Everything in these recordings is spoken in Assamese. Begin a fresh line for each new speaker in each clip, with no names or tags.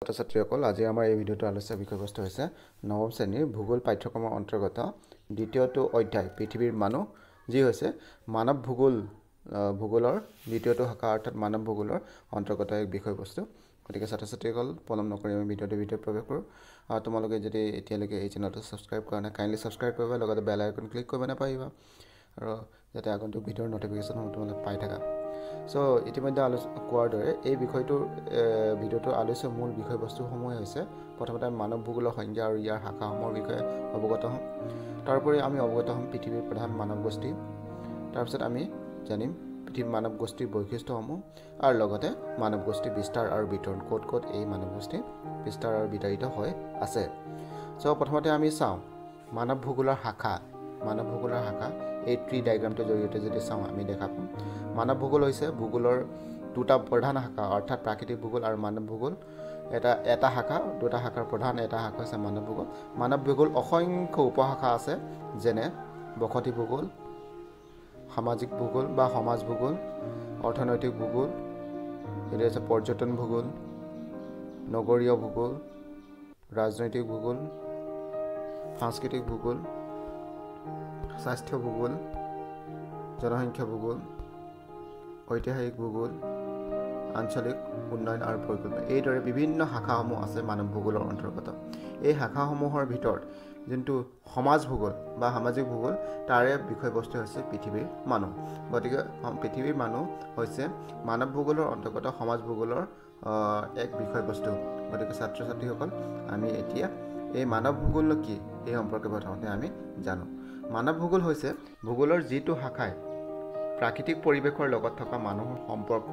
ছাত্ৰ-ছাত্ৰীসকল আজি আমাৰ এই ভিডিঅ'টো আলোচনা বিষয়বস্তু হৈছে নৱম শ্ৰেণীৰ ভূগোল পাঠ্যক্ৰমৰ অন্তৰ্গত দ্বিতীয়টো অধ্যায় পৃথিৱীৰ মানুহ যি হৈছে মানৱ ভূগোলৰ দ্বিতীয়টো শাখা অৰ্থাৎ মানৱ ভূগোলৰ অন্তৰ্গত এক বিষয়বস্তু। গতিকে ছাত্ৰ-ছাত্ৰীসকল পলম নকৰি আমি ভিডিঅ'টোৰ ভিতৰত প্ৰৱেশ কৰোঁ। আৰু তোমালোকে যদি এতিয়ালৈকে এই চেনেলটো ছাবস্ক্ৰাইব কৰা নাই কাইণ্ডলি ছাবস্ক্ৰাইব কৰিবা, লগতে বেল আইকন ক্লিক কৰিব নাপাহৰিবা আৰু যাতে আগন্তুক ভিডিঅ'ৰ নটিফিকেশ্যনসমূহ তোমালোকে পাই থাকা। সো ইতিমধ্যে কোৱাৰ দৰে এই ভিডিঅ'টোৰ আলোচ্য মূল বিষয়বস্তুসমূহ হৈছে প্ৰথমতে মানৱ ভূগোলৰ সংজ্ঞা আৰু ইয়াৰ শাখাসমূহৰ বিষয়ে অৱগত হ'ম। তাৰোপৰি আমি অৱগত হ'ম পৃথিৱীৰ প্ৰধান মানৱ গোষ্ঠী। তাৰপিছত আমি জানিম পৃথিৱীৰ মানৱ গোষ্ঠীৰ বৈশিষ্ট্যসমূহ আৰু লগতে মানৱ গোষ্ঠীৰ বিস্তাৰ আৰু বিতৰণ ক'ত ক'ত এই মানৱ গোষ্ঠী বিস্তাৰ আৰু বিতাৰিত হৈ আছে। সো প্ৰথমতে আমি চাওঁ মানৱ ভূগোলৰ শাখা। এই ট্ৰি ডায়েগ্ৰামটোৰ জৰিয়তে যদি চাওঁ আমি দেখা পাম মানৱ ভূগোল হৈছে ভূগোলৰ দুটা প্ৰধান শাখা অৰ্থাৎ প্ৰাকৃতিক ভূগোল আৰু মানৱ ভূগোল। এটা শাখা, দুটা শাখাৰ প্ৰধান এটা শাখা হৈছে মানৱ ভূগোল। মানৱ ভূগোল অসংখ্য উপশাখা আছে, যেনে বসতি ভূগোল, সামাজিক ভূগোল বা সমাজ ভূগোল, অৰ্থনৈতিক ভূগোল, এটি হৈছে পৰ্যটন ভূগোল, নগৰীয় ভূগোল, ৰাজনৈতিক ভূগোল, সাংস্কৃতিক ভূগোল, স্বাস্থ্য ভূগোল, জনসংখ্যা ভূগোল, ঐতিহাসিক ভূগোল, আঞ্চলিক উন্নয়ন আৰু পৰিকল্পনা। এইদৰে বিভিন্ন শাখাসমূহ আছে মানৱ ভূগোলৰ অন্তৰ্গত। এই শাখাসমূহৰ ভিতৰত যোনটো সমাজ ভূগোল বা সামাজিক ভূগোল তাৰে বিষয়বস্তু হৈছে পৃথিৱীৰ মানুহ। গতিকে পৃথিৱীৰ মানুহ হৈছে মানৱ ভূগোলৰ অন্তৰ্গত সমাজ ভূগোলৰ এক বিষয়বস্তু। গতিকে ছাত্ৰ ছাত্ৰীসকল আমি এতিয়া এই মানৱ ভূগোল কি এই সম্পৰ্কে প্ৰথমতে আমি জানো। মানৱ ভূগোল হৈছে ভূগোলৰ যিটো শাখাই প্ৰাকৃতিক পৰিৱেশৰ লগত থকা মানুহৰ সম্পৰ্ক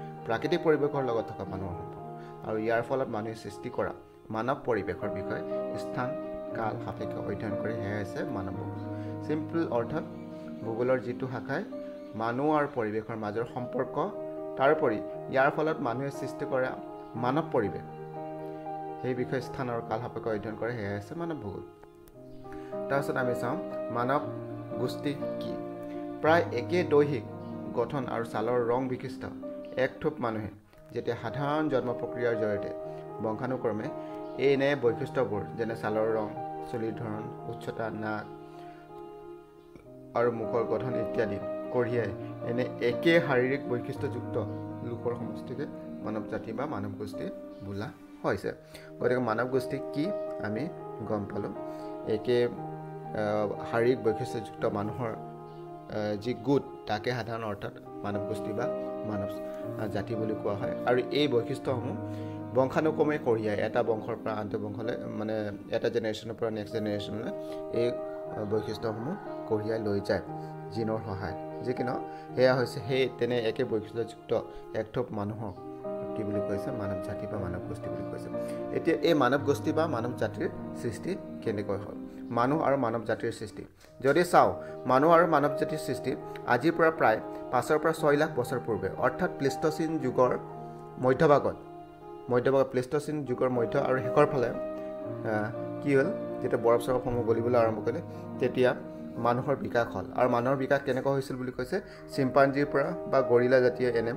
আৰু ইয়াৰ ফলত মানুহে সৃষ্টি কৰা মানৱ পৰিৱেশৰ বিষয়ে স্থান কাল সাপেক্ষে অধ্যয়ন কৰি সেয়া হৈছে মানৱ ভূগোল। চিম্পল অৰ্থত ভূগোলৰ যিটো শাখাই মানুহ আৰু পৰিৱেশৰ মাজৰ সম্পৰ্ক তাৰোপৰি ইয়াৰ ফলত মানুহে সৃষ্টি কৰা মানৱ পৰিৱেশ সেই বিষয়ে স্থান আৰু কাল সাপেক্ষে অধ্যয়ন কৰে সেয়া হৈছে মানৱ ভূগোল। তাৰপিছত আমি চাওঁ মানৱ গোষ্ঠী কি। প্ৰায় একে দৈহিক গঠন আৰু ছালৰ ৰং বিশিষ্ট এক থোপ মানুহে যেতিয়া সাধাৰণ জন্ম প্ৰক্ৰিয়াৰ জৰিয়তে বংশানুক্ৰমে এনে বৈশিষ্ট্যবোৰ যেনে ছালৰ ৰং, চুলিৰ ধৰণ, উচ্চতা, নাক আৰু মুখৰ গঠন ইত্যাদি কঢ়িয়াই এনে একে শাৰীৰিক বৈশিষ্ট্যযুক্ত লোকৰ সমষ্টিকে মানৱ জাতি বা মানৱ গোষ্ঠী বোলা হৈছে। গতিকে মানৱ গোষ্ঠী কি আমি গম পালোঁ। একে শাৰীৰিক বৈশিষ্ট্যযুক্ত মানুহৰ যি গোট তাকে সাধাৰণ অৰ্থত মানৱ গোষ্ঠী বা মানৱ জাতি বুলি কোৱা হয়। আৰু এই বৈশিষ্ট্যসমূহ বংশানুক্ৰমে কঢ়িয়াই এটা বংশৰ পৰা আনটো বংশলৈ মানে এটা জেনেৰেশ্যনৰ পৰা নেক্সট জেনেৰেশ্যনলৈ এই বৈশিষ্ট্যসমূহ কঢ়িয়াই লৈ যায় জিনৰ সহায়ত। যিকিনো সেয়া হৈছে তেনে একে বৈশিষ্ট্যযুক্ত এক থোপ মানুহক কি বুলি কৈছে মানৱ জাতি বা মানৱ গোষ্ঠী বুলি কৈছে। এতিয়া এই মানৱ গোষ্ঠী বা মানৱ জাতিৰ সৃষ্টি কেনেকৈ হ'ল। মানুহ আৰু মানৱ জাতিৰ সৃষ্টি যদি চাওঁ মানুহ আৰু মানৱ জাতিৰ সৃষ্টি আজিৰ পৰা প্ৰায় 5 পৰা 6 লাখ বছৰ পূৰ্বে অৰ্থাৎ প্লেষ্ট'চিন যুগৰ মধ্যভাগত প্লেষ্ট'চিন যুগৰ মধ্য আৰু শেষৰ ফালে কি হ'ল যেতিয়া বৰফ চৰফসমূহ গলিবলৈ আৰম্ভ কৰিলে তেতিয়া মানুহৰ বিকাশ হ'ল। আৰু মানুহৰ বিকাশ কেনেকুৱা হৈছিল বুলি কৈছে চিম্পাঞ্জিৰ পৰা বা গৰিলা জাতীয় এনে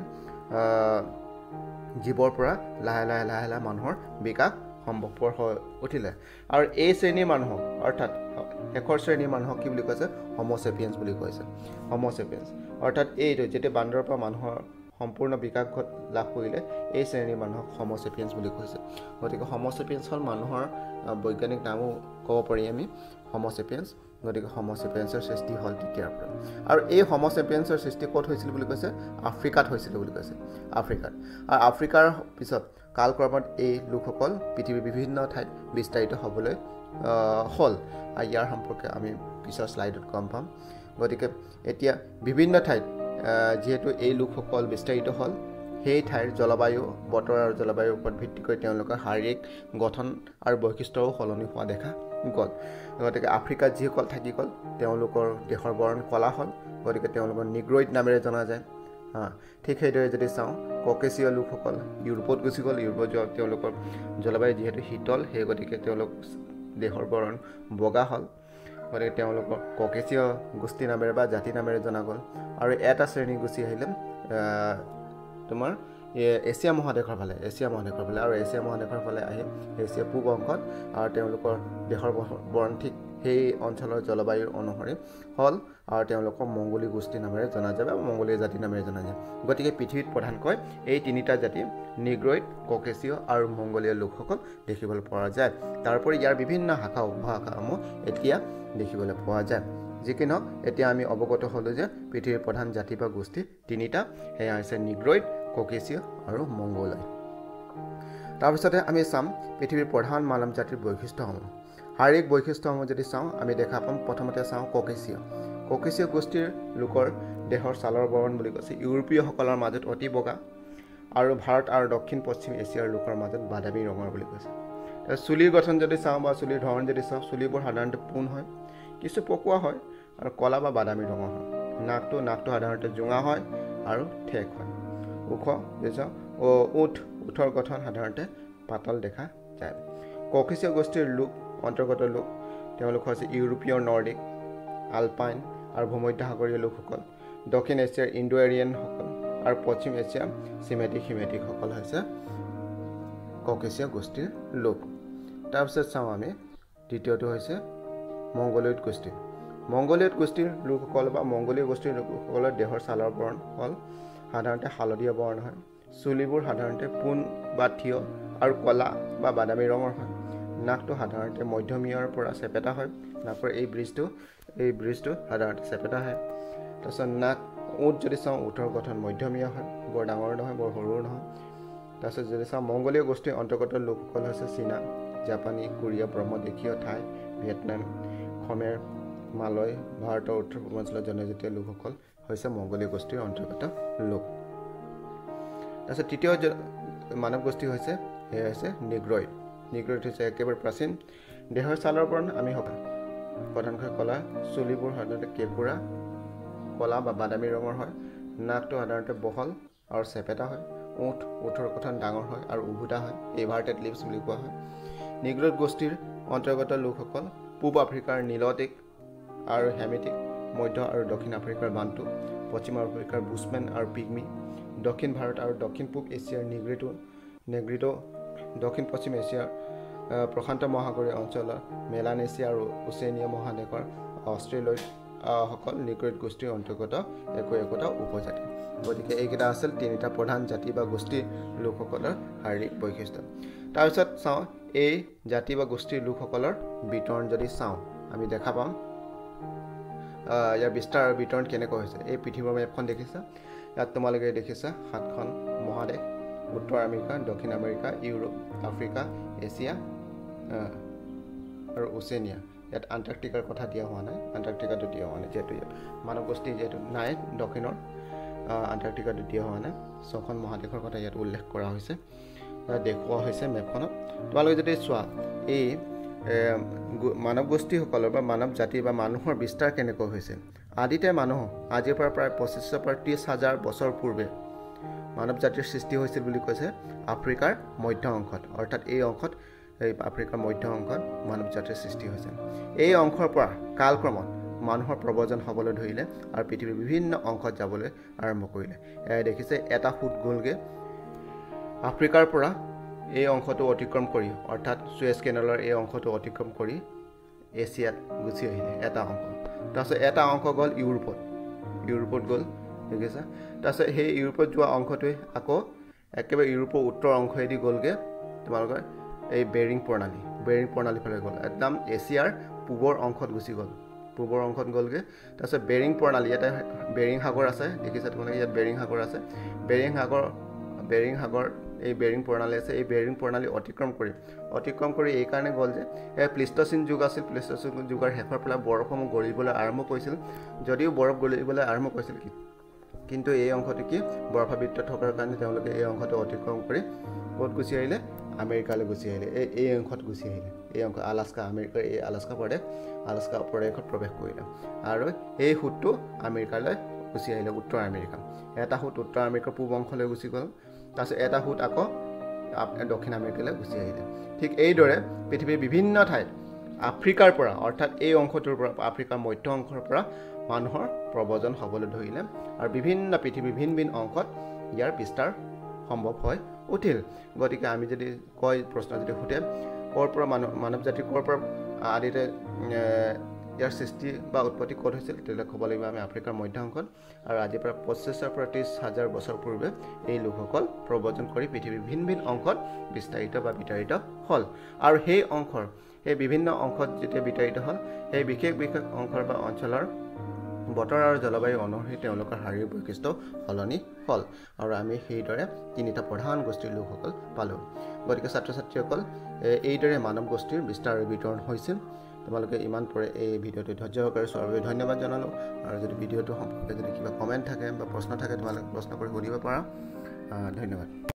জীৱৰ পৰা লাহে লাহে মানুহৰ বিকাশ সম্ভৱপৰ হৈ উঠিলে। আৰু এই শ্ৰেণীৰ মানুহক অৰ্থাৎ শেষৰ শ্ৰেণীৰ মানুহক কি বুলি কৈছে হোমোচেপিয়েন্স বুলি কৈছে। হোমোচেপিয়েন্স অৰ্থাৎ এইটো যেতিয়া বান্দৰৰ পৰা মানুহৰ সম্পূৰ্ণ বিকাশ লাভ কৰিলে এই শ্ৰেণীৰ মানুহক হোমোচেপিয়েন্স বুলি কৈছে। গতিকে হোমোচেপিয়েন্স হ'ল মানুহৰ বৈজ্ঞানিক নামো ক'ব পাৰি আমি হোমোচেপিয়েন্স। গতিকে হোমোচেপিয়েন্সৰ সৃষ্টি হ'ল তেতিয়াৰ পৰা। আৰু এই হোমোচেপিয়েন্সৰ সৃষ্টি ক'ত হৈছিল বুলি কৈছে আফ্ৰিকাত হৈছিল বুলি কৈছে। আফ্ৰিকাত আৰু আফ্ৰিকাৰ পিছত কালক্ৰমত এই লোকসকল পৃথিৱীৰ বিভিন্ন ঠাইত বিস্তাৰিত হ'বলৈ হ'ল। আৰু ইয়াৰ সম্পৰ্কে আমি পিছৰ শ্লাইডত গম পাম। গতিকে এতিয়া বিভিন্ন ঠাইত যিহেতু এই লোকসকল বিস্তাৰিত হ'ল সেই ঠাইৰ জলবায়ু বতৰ আৰু জলবায়ুৰ ওপৰত ভিত্তি কৰি তেওঁলোকৰ শাৰীৰিক গঠন আৰু বৈশিষ্ট্যও সলনি হোৱা দেখা গ'ল। গতিকে আফ্ৰিকাত যিসকল থাকি গ'ল তেওঁলোকৰ দেহৰ বৰণ কলা হ'ল। গতিকে তেওঁলোকৰ নিগ্ৰইড নামেৰে জনা যায়। ঠিক সেইদৰে যদি চাওঁ ককেশীয় লোকসকল ইউৰোপত গুচি গ'ল। ইউৰোপত তেওঁলোকৰ জলবায়ু যিহেতু শীতল সেই গতিকে তেওঁলোক দেহৰ বৰণ বগা হ'ল। গতিকে তেওঁলোকৰ ককেশীয় গোষ্ঠী নামেৰে বা জাতি নামেৰে জনা গ'ল। আৰু এটা শ্ৰেণী গুচি আহিলে তোমাৰ এছিয়া মহাদেশৰ ফালে আৰু এছিয়া মহাদেশৰ ফালে আহি এছিয়া পূব অংশত আৰু তেওঁলোকৰ দেশৰ বৰণ ঠিক সেই অঞ্চলৰ জলবায়ুৰ অনুসৰি হ'ল আৰু তেওঁলোকক মংগোলী গোষ্ঠী নামেৰে জনা যায় বা মংগোলীয় জাতি নামেৰে জনা যায় গতিকে পৃথিৱীত প্ৰধানকৈ এই তিনিটা জাতি নিগ্ৰইড ককেশীয় আৰু মংগোলীয় লোকসকল দেখিবলৈ পোৱা যায় তাৰোপৰি ইয়াৰ বিভিন্ন শাখা উপশাখাসমূহ এতিয়া দেখিবলৈ পোৱা যায় যিকি নহওক এতিয়া আমি অৱগত হ'লোঁ যে পৃথিৱীৰ প্ৰধান জাতি বা গোষ্ঠী তিনিটা সেয়া হৈছে নিগ্ৰইড ককেশীয় আৰু মংগোলয় তাৰপিছতে আমি চাম পৃথিৱীৰ প্ৰধান মানৱ জাতিৰ বৈশিষ্ট্যসমূহ শাৰীৰিক বৈশিষ্ট্যসমূহ যদি চাওঁ আমি দেখা পাম প্ৰথমতে চাওঁ ককেশীয় গোষ্ঠীৰ লোকৰ দেহৰ ছালৰ বৰণ বুলি কৈছে ইউৰোপীয়সকলৰ মাজত অতি বগা আৰু ভাৰত আৰু দক্ষিণ পশ্চিম এছিয়াৰ লোকৰ মাজত বাদামী ৰঙৰ বুলি কৈছে চুলিৰ গঠন যদি চাওঁ বা চুলিৰ ধৰণ যদি চাওঁ চুলিবোৰ সাধাৰণতে পোন হয় কিছু পকোৱা হয় আৰু কলা বা বাদামী ৰঙৰ হয় নাকটো সাধাৰণতে জোঙা হয় আৰু ঠেক হয় ওখ যদি চাওঁ ওঠৰ গঠন সাধাৰণতে পাতল দেখা যায় ককেশীয় গোষ্ঠীৰ অন্তৰ্গত লোক তেওঁলোক হৈছে ইউৰোপীয় নৰ্ডিক আলপাইন আৰু ভূমধ্যসাগৰীয় লোকসকল দক্ষিণ এছিয়াৰ ইণ্ডো এৰিয়ানসকল আৰু পশ্চিম এছিয়াৰ সিমেটিকসকল হৈছে ককেশীয় গোষ্ঠীৰ লোক তাৰপিছত চাওঁ আমি দ্বিতীয়টো হৈছে মংগোলিয়ড গোষ্ঠীৰ লোকসকল বা মংগোলীয় গোষ্ঠীৰ লোকসকলৰ দেহৰ ছালৰ বৰণ হ'ল সাধাৰণতে হালধীয়া বৰণ হয় চুলিবোৰ সাধাৰণতে পোন বা থিয় আৰু কলা বা বাদামী ৰঙৰ হয় নাকটো সাধাৰণতে মধ্যমীয়াৰ পৰা চেপেটা হয় নাকৰ এই ব্ৰিজটো সাধাৰণতে চেপেটা হয় তাৰপিছত ওঁঠ যদি চাওঁ ওঠৰ গঠন মধ্যমীয়া হয় বৰ ডাঙৰ নহয় বৰ সৰু নহয় তাৰপিছত যদি চাওঁ মংগোলীয় গোষ্ঠীৰ অন্তৰ্গত লোকসকল হৈছে চীনা জাপানী কোৰিয়া ব্ৰহ্মদেশীয় থাই ভিয়েটনাম খমেৰ মালয় ভাৰতৰ উত্তৰ পূৰ্বাঞ্চলৰ জনজাতীয় লোকসকল হৈছে মংগোলীয় গোষ্ঠীৰ অন্তৰ্গত লোক তাৰপিছত তৃতীয় মানৱ গোষ্ঠী হৈছে সেয়া হৈছে নিগ্ৰইড হৈছে একেবাৰে প্ৰাচীন দেহৰ ছালৰ বৰণ আমি প্ৰধানকৈ কলা চুলিবোৰ সাধাৰণতে কেঁকুৰা কলা বা বাদামী ৰঙৰ হয় নাকটো সাধাৰণতে বহল আৰু চেপেটা হয় ওঠৰ গঠন ডাঙৰ হয় আৰু উভুটা হয় এভাৰ্টেড লিপছ বুলি কোৱা হয় নিগ্ৰইড গোষ্ঠীৰ অন্তৰ্গত লোকসকল পূব আফ্ৰিকাৰ নীলটিক আৰু হেমিটিক মধ্য আৰু দক্ষিণ আফ্ৰিকাৰ বান্টু পশ্চিম আফ্ৰিকাৰ বুছমেন আৰু পিগমি দক্ষিণ ভাৰত আৰু দক্ষিণ পূব এছিয়াৰ নেগ্ৰিটো দক্ষিণ পশ্চিম এছিয়াৰ প্ৰশান্ত মহাসাগৰীয় অঞ্চলৰ মেলানেছিয়া আৰু ওচেনিয়া মহাদেশৰ অষ্ট্ৰেলিয়ড সকল নিগ্ৰইড গোষ্ঠীৰ অন্তৰ্গত একোটা উপজাতি গতিকে এইকেইটা আছিল তিনিটা প্ৰধান জাতি বা গোষ্ঠীৰ লোকসকলৰ শাৰীৰিক বৈশিষ্ট্য তাৰপিছত চাওঁ এই জাতি বা গোষ্ঠীৰ লোকসকলৰ বিতৰণ যদি চাওঁ আমি দেখা পাম ইয়াৰ বিস্তাৰ আৰু বিতৰণ কেনেকৈ হৈছে এই পৃথিৱীৰ মেপখন দেখিছা ইয়াত তোমালোকে দেখিছা 7খন মহাদেশ উত্তৰ আমেৰিকা দক্ষিণ আমেৰিকা ইউৰোপ আফ্ৰিকা এছিয়া আৰু ওচেনিয়া ইয়াত আণ্টাৰ্কটিকাৰ কথা দিয়া হোৱা নাই আণ্টাৰ্কটিকাটো দিয়া হোৱা নাই যিহেতু ইয়াত মানৱ গোষ্ঠী যিহেতু নাই দক্ষিণৰ আণ্টাৰ্কটিকাটো দিয়া হোৱা নাই 6খন মহাদেশৰ কথা ইয়াত উল্লেখ কৰা হৈছে দেখুওৱা হৈছে মেপখনত তোমালোকে যদি চোৱা এই মানৱ গোষ্ঠীসকলৰ বা মানৱ জাতি বা মানুহৰ বিস্তাৰ কেনেকৈ হৈছে আদিতে মানুহ আজিৰ পৰা প্ৰায় 2500 পৰা 30,000 বছৰ পূৰ্বে মানৱ জাতিৰ সৃষ্টি হৈছিল বুলি কৈছে আফ্ৰিকাৰ মধ্য অংশত অৰ্থাৎ এই অংশত এই আফ্ৰিকাৰ মধ্য অংশত মানৱ জাতিৰ সৃষ্টি হৈছে এই অংশৰ পৰা কালক্ৰমত মানুহৰ প্ৰব্ৰজন হ'বলৈ ধৰিলে আৰু পৃথিৱীৰ বিভিন্ন অংশত যাবলৈ আৰম্ভ কৰিলে দেখিছে এটা ফুট গ'লগে আফ্ৰিকাৰ পৰা এই অংশটো অতিক্ৰম কৰি অৰ্থাৎ সুয়েজ কেনেলৰ এই অংশটো অতিক্ৰম কৰি এছিয়াত গুচি আহিলে এটা অংশ তাৰপিছত এটা অংশ গ'ল ইউৰোপত গ'ল দেখিছা তাৰপিছত সেই ইউৰোপত যোৱা অংশটোৱে আকৌ একেবাৰে ইউৰোপৰ উত্তৰ অংশেদি গ'লগৈ তোমালোকৰ এই বেৰিং প্ৰণালী ফালে গ'ল একদম এছিয়াৰ পূবৰ অংশত গুচি গ'ল তাৰপিছত বেৰিং প্ৰণালী ইয়াতে বেৰিং সাগৰ আছে দেখিছা তোমালোকে ইয়াত বেৰিং সাগৰ আছে বেৰিং সাগৰ এই বেৰিং প্ৰণালী আছে এই বেৰিং প্ৰণালী অতিক্ৰম কৰি এই কাৰণে গ'ল যে প্লিষ্টচিন যুগ আছিল প্লিষ্টচিন যুগৰ শেষৰ ফালে বৰফসমূহ গলিবলৈ আৰম্ভ কৰিছিল যদিও বৰফ গলিবলৈ আৰম্ভ কৰিছিল কিন্তু এই অংশটো কি বৰফাবৃত থকাৰ কাৰণে তেওঁলোকে এই অংশটো অতিক্ৰম কৰি ক'ত গুচি আহিলে আমেৰিকালৈ গুচি আহিলে এই অংশত গুচি আহিলে এই অংশ আলাস্কা আমেৰিকাৰ এই আলাস্কা প্ৰদেশত প্ৰৱেশ কৰিলে আৰু এই সুতটো আমেৰিকালৈ গুচি আহিলে উত্তৰ আমেৰিকা এটা সুত উত্তৰ আমেৰিকাৰ পূব অংশলৈ গুচি গ'ল তাৰপিছত এটা সুত আকৌ দক্ষিণ আমেৰিকালৈ গুচি আহিলে ঠিক এইদৰে পৃথিৱীৰ বিভিন্ন ঠাইত আফ্ৰিকাৰ পৰা অৰ্থাৎ এই অংশটোৰ পৰা আফ্ৰিকাৰ মধ্য অংশৰ পৰা মানুহৰ প্ৰব্ৰজন হ'বলৈ ধৰিলে আৰু পৃথিৱীৰ ভিন ভিন অংশত ইয়াৰ বিস্তাৰ সম্ভৱ হৈ উঠিল গতিকে আমি যদি কয় প্ৰশ্ন যদি সোধে ক'ৰ পৰা মানৱ জাতি ক'ৰ পৰা আদিতে ইয়াৰ সৃষ্টি বা উৎপত্তি ক'ত হৈছিল তেতিয়াহ'লে ক'ব লাগিব আমি আফ্ৰিকাৰ মধ্য অংশত আৰু আজিৰ পৰা 25,000 পৰা 30,000 বছৰ পূৰ্বে এই লোকসকল প্ৰব্ৰজন কৰি পৃথিৱীৰ ভিন ভিন অংশত বিস্তাৰিত বা বিতাৰিত হ'ল আৰু সেই অংশৰ এই বিভিন্ন অংশত যেতিয়া বিতাৰিত হ'ল সেই বিশেষ অংশৰ বা অঞ্চলৰ বতৰ আৰু জলবায়ু অনুসৰি তেওঁলোকৰ শাৰীৰিক বৈশিষ্ট্য সলনি হ'ল আৰু আমি সেইদৰে তিনিটা প্ৰধান গোষ্ঠীৰ লোকসকল পালোঁ গতিকে ছাত্ৰ ছাত্ৰীসকল এইদৰে মানৱ গোষ্ঠীৰ বিস্তাৰ আৰু বিতৰণ হৈছিল তোমালোকে ইমান পৰে এই ভিডিঅ'টো ধৈৰ্য সহকাৰে চোৱাৰ বাবে ধন্যবাদ জনালোঁ আৰু যদি ভিডিঅ'টো সম্পৰ্কে যদি কিবা কমেণ্ট থাকে বা প্ৰশ্ন থাকে তোমালোকে প্ৰশ্ন কৰি সুধিব পাৰা ধন্যবাদ